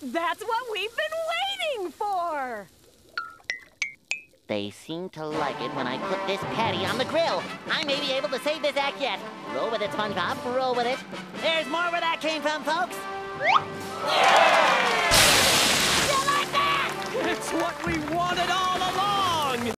That's what we've been waiting for! They seem to like it when I put this patty on the grill. I may be able to save this act yet. Roll with it, SpongeBob. Roll with it. There's more where that came from, folks.